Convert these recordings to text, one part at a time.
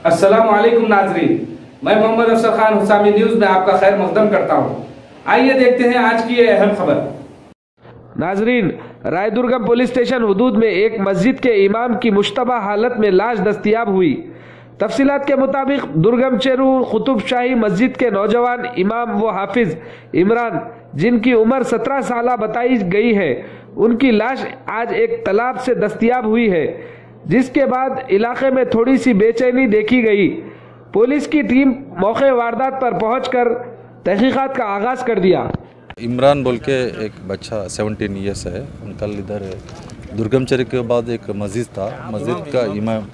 अस्सलाम वालेकुम नाजरीन, मैं मोहम्मद अफसर खान हुसामी न्यूज़ में आपका खैर मकदम करता हूँ। आइए देखते हैं आज की ये अहम खबर। नाजरीन, रायदुर्गम पुलिस स्टेशन हुदूद में एक मस्जिद के इमाम की मुश्तबा हालत में लाश दस्तयाब हुई। तफसीलात के मुताबिक दुर्गम चेरू कुतुब शाही मस्जिद के नौजवान इमाम व हाफिज इमरान, जिनकी उम्र 17 साल बताई गई है, उनकी लाश आज एक तालाब से दस्तयाब हुई है, जिसके बाद इलाके में थोड़ी सी बेचैनी देखी गई। पुलिस की टीम मौके वारदात पर पहुंचकर तहकीकात का आगाज कर दिया। इमरान बोल के एक बच्चा 17 ईयर्स है। कल इधर दुर्गमचरी के बाद एक मस्जिद था, मस्जिद का इमाम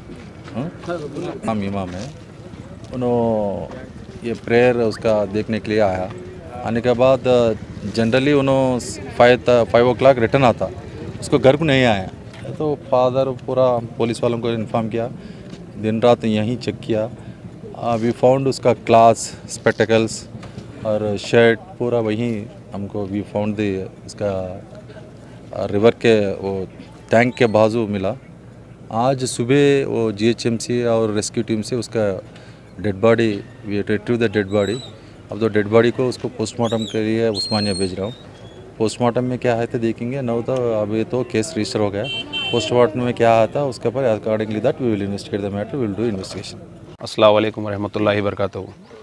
है। उन्होंने ये प्रेयर उसका देखने के लिए आया। आने के बाद जनरली उन्होंने 5 o'clock रिटर्न आता, उसको घर को नहीं आया। तो फादर पूरा पुलिस वालों को इन्फॉर्म किया, दिन रात यहीं चेक किया। वी फाउंड उसका क्लास, स्पेक्टिकल्स और शर्ट पूरा वहीं हमको वी फाउंड दी उसका रिवर के वो टैंक के बाजू मिला। आज सुबह वो GHMC और रेस्क्यू टीम से उसका dead body, we retrieve the dead body. अब तो डेड बॉडी को उसको पोस्टमार्टम के लिए उस्मानिया भेज रहा हूँ। पोस्टमार्टम में क्या है तो देखेंगे। न तो अभी तो केस रजिस्टर हो गया। पोस्टमार्टम में क्या आता है उसके पर accordingly that we will investigate the matter, we will do investigation. अस्सलाम वालेकुम रहमतुल्लाहि बरकातहू।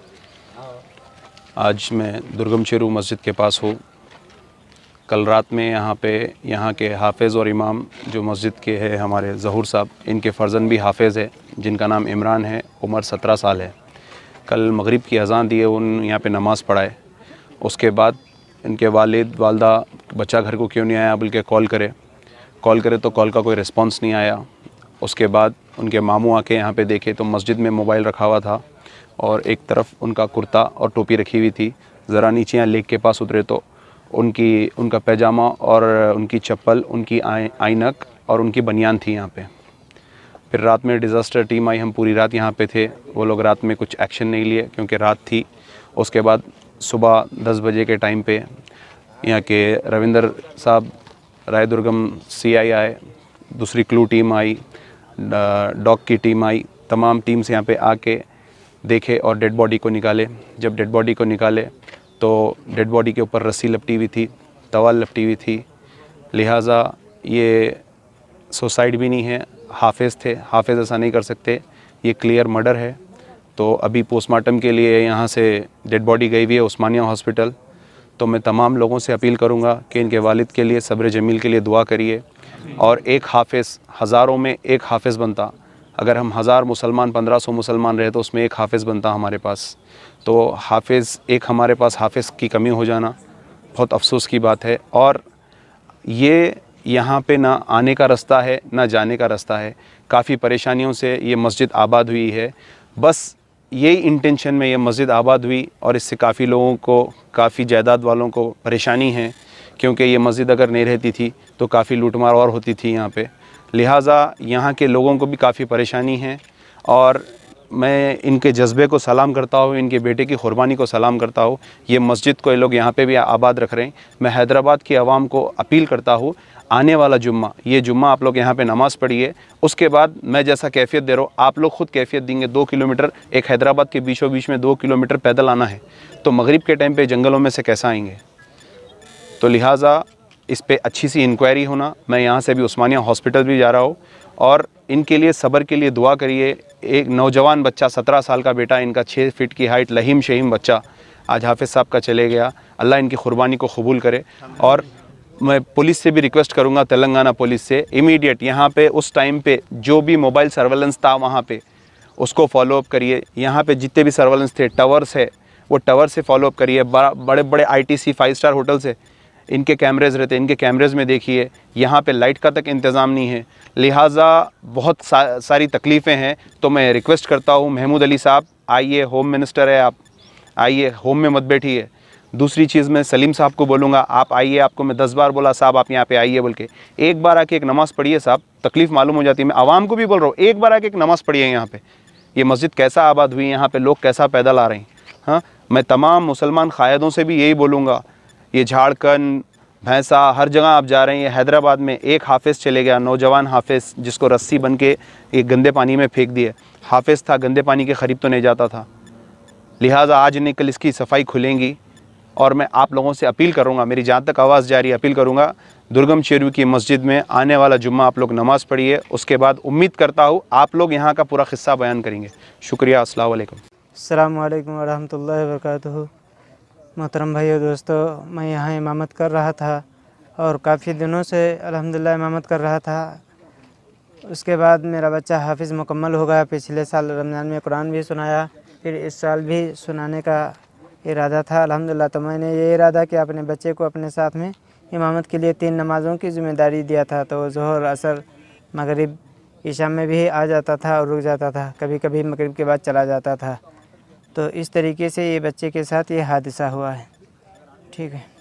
आज मैं दुर्गम चेरू मस्जिद के पास हूँ। कल रात में यहाँ के हाफिज़ और इमाम जो मस्जिद के हैं हमारे ज़हूर साहब, इनके फ़र्जन भी हाफिज़ है, जिनका नाम इमरान है, उम्र 17 साल है। कल मगरिब की अज़ान दिए, उन यहाँ पे नमाज़ पढ़ाए। उसके बाद इनके वालिद वालदा बच्चा घर को क्यों नहीं आया बल्कि कॉल करे तो कॉल का कोई रिस्पांस नहीं आया। उसके बाद उनके मामू आके यहाँ पे देखे तो मस्जिद में मोबाइल रखा हुआ था और एक तरफ उनका कुर्ता और टोपी रखी हुई थी। ज़रा नीचे यहाँ लेक के पास उतरे तो उनका पैजामा और उनकी चप्पल, उनकी ऐनक और उनकी बनियान थी यहाँ पे। फिर रात में डिज़ास्टर टीम आई, हम पूरी रात यहाँ पे थे। वो लोग रात में कुछ एक्शन नहीं लिए क्योंकि रात थी। उसके बाद सुबह 10 बजे के टाइम पे यहाँ के रविंदर साहब, रायदुर्गम CI आए, दूसरी क्लू टीम आई, डॉग की टीम आई, तमाम टीम्स यहाँ पे आके देखे और डेड बॉडी को निकाले। जब डेड बॉडी को निकाले तो डेड बॉडी के ऊपर रस्सी लपटी हुई थी, तवाल लपटी हुई थी, लिहाजा ये सुसाइड भी नहीं है, हाफिज़ थे। हाफिज़ ऐसा नहीं कर सकते, ये क्लियर मर्डर है। तो अभी पोस्टमार्टम के लिए यहाँ से डेड बॉडी गई हुई है उस्मानिया हॉस्पिटल। तो मैं तमाम लोगों से अपील करूँगा कि इनके वालिद के लिए, सब्र जमील के लिए दुआ करिए। और एक हाफिज़, हज़ारों में एक हाफिज़ बनता। अगर हम 1000 मुसलमान, 1500 मुसलमान रहे तो उसमें एक हाफिज़ बनता हमारे पास। तो हाफिज़ एक हमारे पास हाफिज़ की कमी हो जाना बहुत अफसोस की बात है। और ये यहाँ पे ना आने का रास्ता है ना जाने का रास्ता है। काफ़ी परेशानियों से ये मस्जिद आबाद हुई है। बस यही इंटेंशन में ये मस्जिद आबाद हुई और इससे काफ़ी लोगों को, काफ़ी जायदाद वालों को परेशानी है, क्योंकि ये मस्जिद अगर नहीं रहती थी तो काफ़ी लूटमार और होती थी यहाँ पे। लिहाजा यहाँ के लोगों को भी काफ़ी परेशानी है। और मैं इनके जज्बे को सलाम करता हूँ, इनके बेटे की क़ुरबानी को सलाम करता हूँ। ये मस्जिद को ये लोग यहाँ पे भी आबाद रख रहे हैं। मैं हैदराबाद की आवाम को अपील करता हूँ, आने वाला जुम्मा, ये जुम्मा आप लोग यहाँ पे नमाज़ पढ़िए। उसके बाद मैं जैसा कैफियत दे रहा हूँ, आप लोग ख़ुद कैफियत देंगे। 2 किलोमीटर, एक हैदराबाद के बीचों बीच में 2 किलोमीटर पैदल आना है, तो मगरिब के टाइम पे जंगलों में से कैसा आएंगे। तो लिहाजा इस पे अच्छी सी इंक्वायरी होना। मैं यहाँ से भी उस्मानिया हॉस्पिटल भी जा रहा हूँ और इनके लिए सब्र के लिए दुआ करिए। एक नौजवान बच्चा, 17 साल का बेटा, इनका 6 फीट की हाइट, लहीम शहीम बच्चा आज हाफिज़ साहब का चले गया। अल्लाह इनकी क़ुरबानी को कबूल करे। और मैं पुलिस से भी रिक्वेस्ट करूँगा, तेलंगाना पुलिस से, इमीडिएट यहाँ पे उस टाइम पे जो भी मोबाइल सर्वेलेंस था वहाँ पे उसको फॉलोअप करिए। यहाँ पे जितने भी सर्वेलेंस थे, टावर्स है, वो टावर से फॉलोअप करिए। बड़े बड़े ITC 5 स्टार होटल से इनके कैमरेज़ रहते हैं, इनके कैमरेज़ में देखिए। यहाँ पे लाइट का तक इंतज़ाम नहीं है। लिहाजा बहुत सारी तकलीफ़ें हैं। तो मैं रिक्वेस्ट करता हूँ, महमूद अली साहब आइए, होम मिनिस्टर है आप, आइए, होम में मत बैठिए। दूसरी चीज़ मैं सलीम साहब को बोलूँगा, आप आइए। आपको मैं 10 बार बोला साहब आप यहाँ पे आइए बोल के, एक बार आके एक नमाज़ पढ़िए साहब, तकलीफ़ मालूम हो जाती है। मैं आवाम को भी बोल रहा हूँ, एक बार आके एक नमाज़ पढ़िए। यहाँ पे ये मस्जिद कैसा आबाद हुई, यहाँ पे लोग कैसा पैदल आ रहे हैं। हाँ, मैं तमाम मुसलमान क़ायदों से भी यही बोलूँगा, ये झारखंड, भैंसा, हर जगह आप जा रहे हैं। हैदराबाद में एक हाफिज़ चले गया, नौजवान हाफिज़, जिसको रस्सी बन के एक गंदे पानी में फेंक दिए। हाफिज़ था, गंदे पानी के क़रीब तो नहीं जाता था। लिहाजा आज नहीं कल इसकी सफाई खुलेंगी और मैं आप लोगों से अपील करूँगा, मेरी जहाँ तक आवाज़ जा रही है, अपील करूँगा दुर्गम चेरू की मस्जिद में आने वाला जुम्मा आप लोग नमाज़ पढ़िए। उसके बाद उम्मीद करता हूँ आप लोग यहाँ का पूरा क़िस्सा बयान करेंगे। शुक्रिया। अस्सलाम वालेकुम। अस्सलाम वालेकुम वरहमतुल्लाहि वबरकातुहू। मोहतरम भाइयों दोस्तों, मैं यहाँ इमामत कर रहा था और काफ़ी दिनों से अल्हम्दुलिल्लाह इमामत कर रहा था। उसके बाद मेरा बच्चा हाफिज़ मुकम्मल हो गया। पिछले साल रमज़ान में कुरान भी सुनाया, फिर इस साल भी सुनाने का इरादा था अल्हम्दुलिल्लाह। तो मैंने ये इरादा कि अपने बच्चे को अपने साथ में इमामत के लिए 3 नमाज़ों की ज़िम्मेदारी दिया था। तो ज़ोहर, असर, मगरिब, ईशा में भी आ जाता था और रुक जाता था, कभी कभी मगरिब के बाद चला जाता था। तो इस तरीके से ये बच्चे के साथ ये हादसा हुआ है। ठीक है।